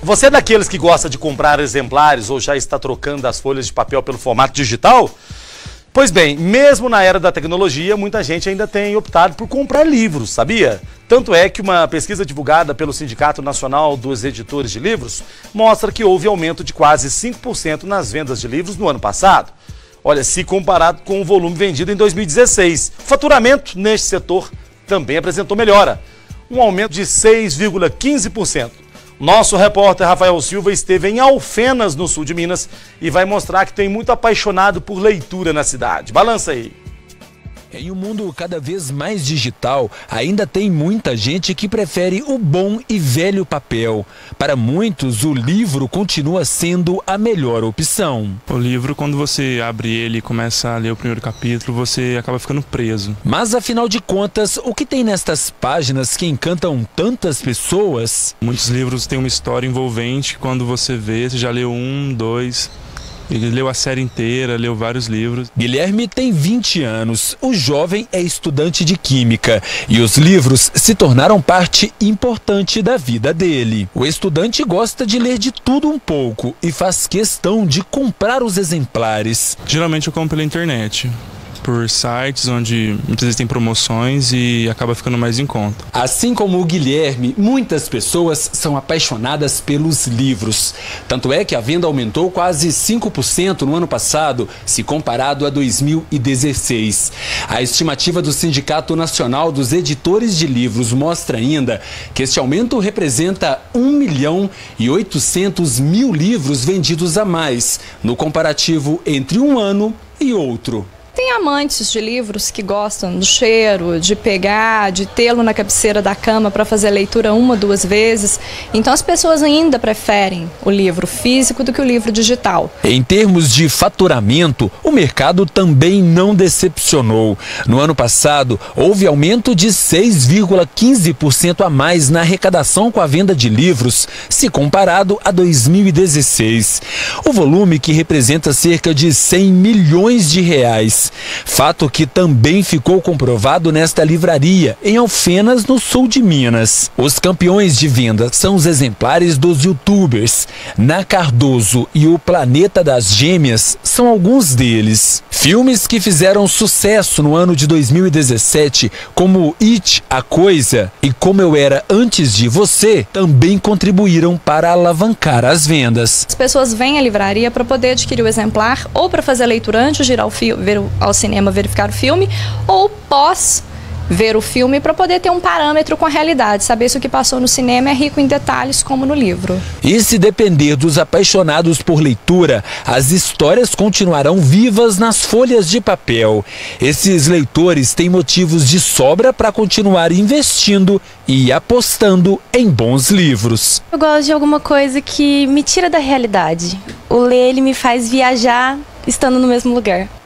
Você é daqueles que gosta de comprar exemplares ou já está trocando as folhas de papel pelo formato digital? Pois bem, mesmo na era da tecnologia, muita gente ainda tem optado por comprar livros, sabia? Tanto é que uma pesquisa divulgada pelo Sindicato Nacional dos Editores de Livros mostra que houve aumento de quase 5% nas vendas de livros no ano passado. Olha, se comparado com o volume vendido em 2016, o faturamento neste setor também apresentou melhora, um aumento de 6,15%. Nosso repórter Rafael Silva esteve em Alfenas, no sul de Minas, e vai mostrar que tem muito apaixonado por leitura na cidade. Balança aí. Em um mundo cada vez mais digital, ainda tem muita gente que prefere o bom e velho papel. Para muitos, o livro continua sendo a melhor opção. O livro, quando você abre ele e começa a ler o primeiro capítulo, você acaba ficando preso. Mas, afinal de contas, o que tem nestas páginas que encantam tantas pessoas? Muitos livros têm uma história envolvente. Quando você vê, você já leu 1, 2... Ele leu a série inteira, leu vários livros. Guilherme tem 20 anos. O jovem é estudante de química e os livros se tornaram parte importante da vida dele. O estudante gosta de ler de tudo um pouco e faz questão de comprar os exemplares. Geralmente eu compro pela internet, por sites onde existem promoções e acaba ficando mais em conta. Assim como o Guilherme, muitas pessoas são apaixonadas pelos livros. Tanto é que a venda aumentou quase 5% no ano passado, se comparado a 2016. A estimativa do Sindicato Nacional dos Editores de Livros mostra ainda que este aumento representa 1.800.000 livros vendidos a mais, no comparativo entre um ano e outro. Tem amantes de livros que gostam do cheiro, de pegar, de tê-lo na cabeceira da cama para fazer a leitura 1 ou 2 vezes. Então as pessoas ainda preferem o livro físico do que o livro digital. Em termos de faturamento, o mercado também não decepcionou. No ano passado, houve aumento de 6,15% a mais na arrecadação com a venda de livros, se comparado a 2016. O volume, que representa cerca de 100 milhões de reais. Fato que também ficou comprovado nesta livraria, em Alfenas, no sul de Minas. Os campeões de venda são os exemplares dos youtubers. Na Cardoso e o Planeta das Gêmeas são alguns deles. Filmes que fizeram sucesso no ano de 2017, como It, A Coisa e Como Eu Era Antes de Você, também contribuíram para alavancar as vendas. As pessoas vêm à livraria para poder adquirir o exemplar ou para fazer a leitura antes de ir ao cinema verificar o filme, ou pós ver o filme para poder ter um parâmetro com a realidade, saber se o que passou no cinema é rico em detalhes como no livro. E se depender dos apaixonados por leitura, as histórias continuarão vivas nas folhas de papel. Esses leitores têm motivos de sobra para continuar investindo e apostando em bons livros. Eu gosto de alguma coisa que me tira da realidade. O ler, ele me faz viajar estando no mesmo lugar.